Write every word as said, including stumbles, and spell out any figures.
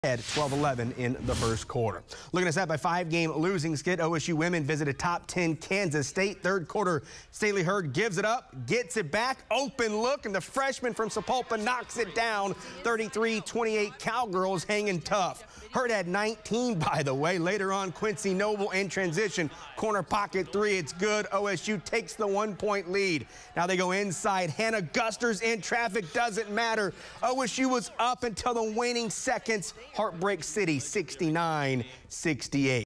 At twelve eleven in the first quarter. Looking at that by five-game losing skid, O S U women visited top ten Kansas State. Third quarter, Staley Hurd gives it up, gets it back, open look, and the freshman from Sapulpa knocks it down. thirty-three twenty-eight Cowgirls hanging tough. Hurd had nineteen, by the way. Later on, Quincy Noble in transition. Corner pocket three, it's good. O S U takes the one-point lead. Now they go inside. Hannah Guster's in traffic, doesn't matter. O S U was up until the waning seconds. Heartbreak City, sixty-nine sixty-eight.